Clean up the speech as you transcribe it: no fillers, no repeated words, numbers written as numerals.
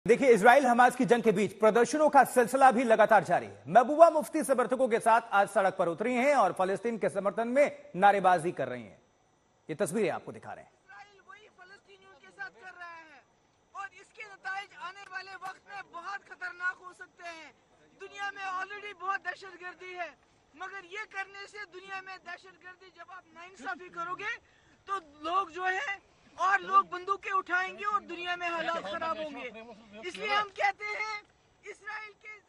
देखिए, Israel Hamas की जंग के बीच प्रदर्शनों का सिलसिला भी लगातार जारी है। महबूबा मुफ्ती समर्थकों के साथ आज सड़क पर उतरी हैं और फलस्तीन के समर्थन में नारेबाजी कर रही हैं। ये तस्वीरें आपको दिखा रहे हैं। इजराइल वही फलस्तीनियों के साथ कर रहा है और इसके नतीजे आने वाले वक्त में बहुत खतरनाक हो सकते हैं। दुनिया में ऑलरेडी बहुत दहशतगर्दी है, मगर ये करने से दुनिया में दहशतगर्दी, जब आप नाइंसाफी करोगे तो लोग जो है और लोग बंदूकें उठाएंगे और दुनिया में हालात खराब होंगे। इसलिए हम कहते हैं इजराइल के